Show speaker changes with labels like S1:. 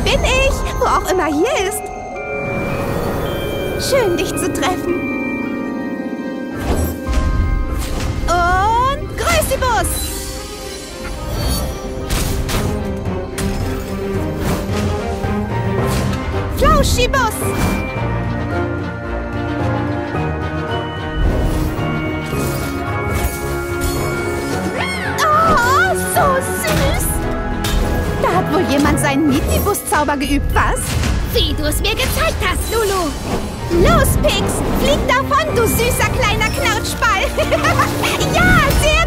S1: bin ich, wo auch immer hier ist. Schön, dich zu treffen. Und Größibus! Flauschibus! Oh, so süß! Da hat wohl jemand seinen Mietibus-Zauber geübt, was?
S2: Wie du es mir gezeigt hast, Lulu.
S1: Los, Pix! Flieg davon, du süßer kleiner Knautschball! Ja, sehr